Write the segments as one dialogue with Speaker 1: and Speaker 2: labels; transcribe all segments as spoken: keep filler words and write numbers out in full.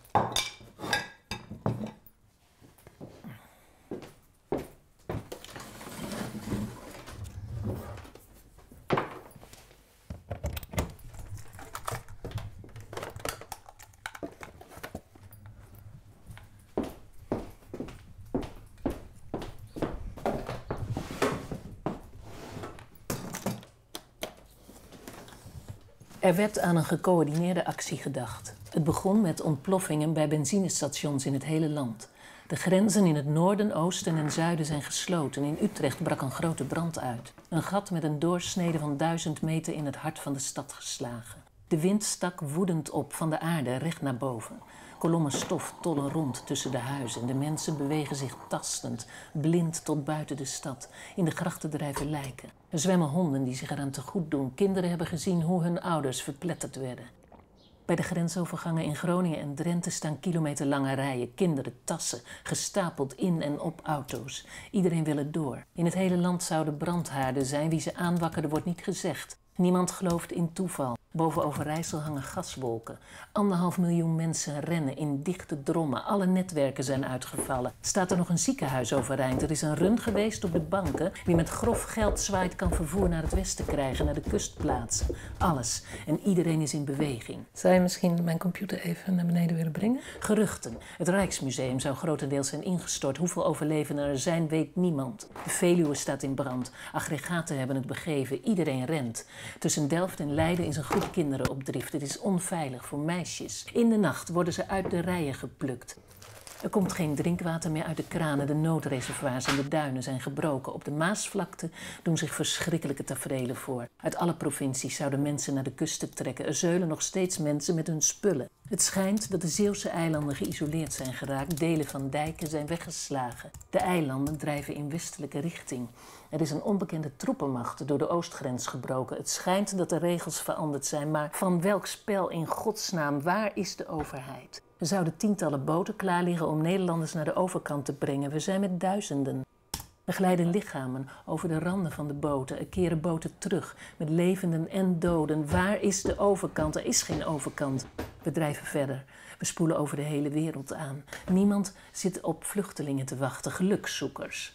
Speaker 1: Er werd aan een gecoördineerde actie gedacht. Het begon met ontploffingen bij benzinestations in het hele land. De grenzen in het noorden, oosten en zuiden zijn gesloten. In Utrecht brak een grote brand uit. Een gat met een doorsnede van duizend meter in het hart van de stad geslagen. De wind stak woedend op van de aarde recht naar boven. Kolommen stof tollen rond tussen de huizen. De mensen bewegen zich tastend, blind tot buiten de stad. In de grachten drijven lijken. Er zwemmen honden die zich eraan te goed doen. Kinderen hebben gezien hoe hun ouders verpletterd werden. Bij de grensovergangen in Groningen en Drenthe staan kilometerlange rijen. Kinderen, tassen, gestapeld in en op auto's. Iedereen wil er door. In het hele land zouden brandhaarden zijn. Wie ze aanwakkerden wordt niet gezegd. Niemand gelooft in toeval. Boven Overijssel hangen gaswolken. Anderhalf miljoen mensen rennen in dichte drommen. Alle netwerken zijn uitgevallen. Staat er nog een ziekenhuis overeind? Er is een run geweest op de banken. Wie met grof geld zwaait kan vervoer naar het westen krijgen, naar de kustplaatsen. Alles. En iedereen is in beweging.
Speaker 2: Zou je misschien mijn computer even naar beneden willen brengen?
Speaker 1: Geruchten. Het Rijksmuseum zou grotendeels zijn ingestort. Hoeveel overlevenden er zijn, weet niemand. De Veluwe staat in brand. Aggregaten hebben het begeven. Iedereen rent. Tussen Delft en Leiden is een groep kinderen op drift. Het is onveilig voor meisjes. In de nacht worden ze uit de rijen geplukt. Er komt geen drinkwater meer uit de kranen. De noodreservoirs en de duinen zijn gebroken. Op de Maasvlakte doen zich verschrikkelijke taferelen voor. Uit alle provincies zouden mensen naar de kusten trekken. Er zeulen nog steeds mensen met hun spullen. Het schijnt dat de Zeeuwse eilanden geïsoleerd zijn geraakt. Delen van dijken zijn weggeslagen. De eilanden drijven in westelijke richting. Er is een onbekende troepenmacht door de oostgrens gebroken. Het schijnt dat de regels veranderd zijn, maar van welk spel in godsnaam? Waar is de overheid? Er zouden tientallen boten klaar liggen om Nederlanders naar de overkant te brengen. We zijn met duizenden. Er glijden lichamen over de randen van de boten. Er keren boten terug met levenden en doden. Waar is de overkant? Er is geen overkant. We drijven verder. We spoelen over de hele wereld aan. Niemand zit op vluchtelingen te wachten, gelukszoekers.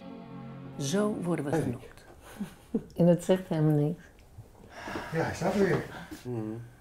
Speaker 1: Zo worden we genoemd.
Speaker 2: En dat zegt helemaal niks.
Speaker 3: Ja, hij staat weer. Mm.